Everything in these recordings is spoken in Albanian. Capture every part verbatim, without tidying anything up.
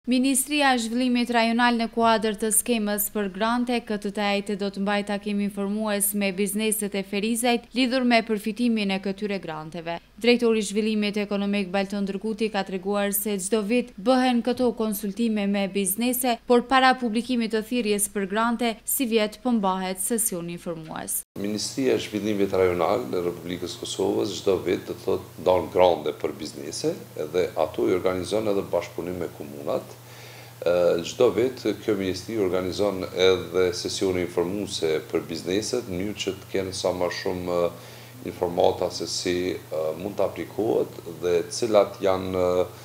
Ministria e Zhvillimit Rajonal në kuadër të skemës për grante, këtë të ajtë do të mbajë takim informues me bizneset e Ferizajt lidhur me përfitimin e këtyre granteve. Drejtori i Zhvillimit Ekonomik Balton Drguti ka treguar se çdo vit bëhen këto konsultime me biznese, por para publikimit të thirrjes për grante, si vjet po mbahet sesion informues. Ministria e Zhvillimit Rajonal në Republikës Kosovës çdo vit do thotë ndon grante për biznese dhe ato i organizon edhe bashkëpunim me komunat. Çdo vit kjo ministri organizon edhe sesione informuese për bizneset, në mënyrë që të kenë sa më shumë informata se si mund të aplikohet dhe cilat janë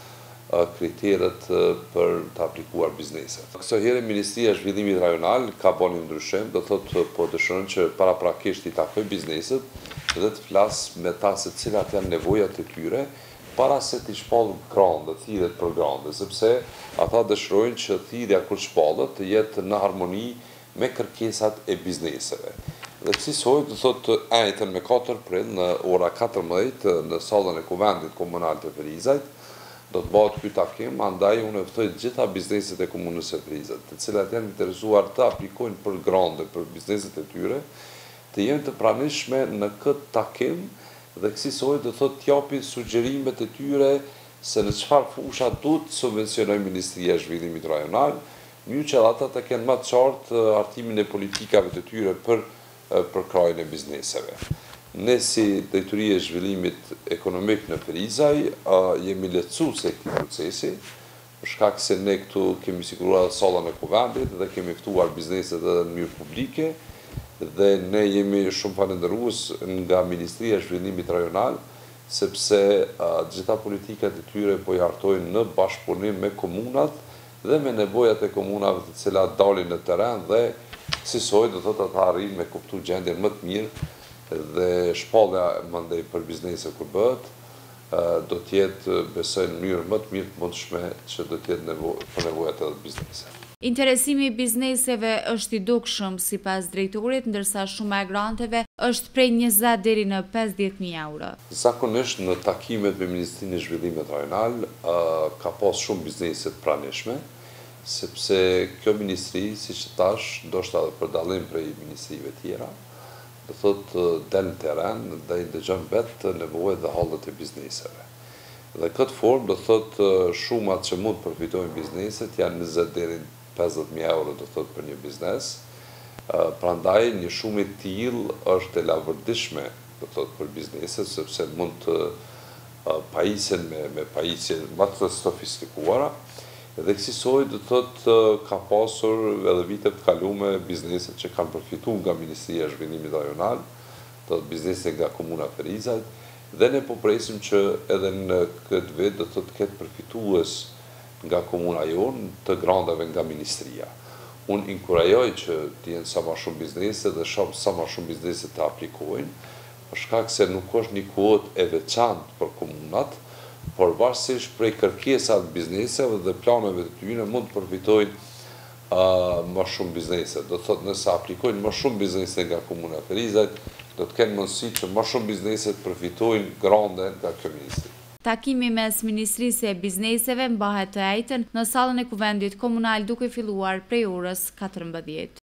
kriteret për të aplikuar bizneset. Këso herë Ministria e Zhvillimit Rajonal ka bën një ndryshim, do thotë po dëshiron që paraprakisht i takoj bizneset dhe të flas me ta se cilat janë nevojat e tyre para se t'i shpall grande, thirrjet për grande, sepse ata dëshirojnë që thirrja kur shpallet të jetë në harmoni me kërkesat e bizneseve. Dhe kësaj do thotë ajtën me katër prill në ora katërmbëdhjetë në sallën e Kuvendit Komunal të Ferizajt do të bëhet ky takim, andaj unë ftoj të gjitha bizneset e komunës së Ferizajt, të cilat janë interesuar të aplikojnë për grande për bizneset e tyre, të jenë të pranishme në këtë takim dhe kësaj do thotë t'japin sugjerimet e tyre se në çfarë fusha duhet subvencionojë Ministria e Zhvillimit Rajonal, mënyrë që ata të kenë më të qartë hartimin e politikave të tyre për përkrajën e bizneseve. Ne si Drejtori e Zhvillimit Ekonomik në Ferizaj jemi lehtësues e këtij procesi, për shkak se ne këtu kemi siguruar sallën e Kuvendit dhe kemi ftuar bizneset edhe në mënyrë publike dhe ne jemi shumë falëndërues nga Ministria e Zhvillimit Rajonal sepse gjitha politikat e tyre po i hartojnë në bashkëpunim me komunat dhe me nevojat e komunave të cilat dalin në terren dhe kësaj do thotë ata arrijnë me kuptu gjendjen më të mirë dhe shpallja mandej për biznese kur bëhet do të jetë besoj në mënyrë më të mirë të mundshme që do të jetë nevojë për nevojat e bizneseve. Interesimi i bizneseve është i dukshëm sipas drejtorit, ndërsa shuma e granteve është prej njëzet deri në pesëdhjetë mijë euro. Zakonisht në takimet me Ministrinë e Zhvillimit Rajonal ka pas shumë biznese të pranishme, sepse kjo ministri, siç thash, ndoshta edhe për dallim prej ministrive tjera, do thotë del në terren dhe i dëgjon vetë nevojat dhe hallet e bizneseve. Dhe këtë formë do thotë shumat që mund të përfitojnë bizneset janë njëzet deri në pesëdhjetë mijë euro do thotë për një biznes. Prandaj një shumë e tillë është e lavdëshme do thotë për bizneset sepse mund të pajisen me me pajisje më të sofistikuara. Dhe kësaj do thotë ka pasur edhe vite të kaluara bizneset që kanë përfituar nga Ministria e Zhvillimit Rajonal, do thotë biznese nga komuna Ferizajt, dhe ne po presim që edhe në këtë vit do thotë ketë përfitues nga komuna jonë të grandave nga ministria. Unë inkurajoj që të jenë sa më shumë biznese dhe shoh sa më shumë biznese të aplikojnë, për shkak se nuk është një kuotë e veçantë për komunat, por varësisht prej kërkesave të bizneseve dhe planeve të tyre mund të përfitojnë më shumë biznese. Do thotë nëse aplikojnë më shumë biznese nga komuna Ferizajt, do të kenë mundësi që më shumë biznese të përfitojnë grande nga kjo ministri. Takimi mes Ministrisë e Bizneseve mbahet të ajtën në sallën e Kuvendit Komunal duke filluar prej orës katërmbëdhjetë.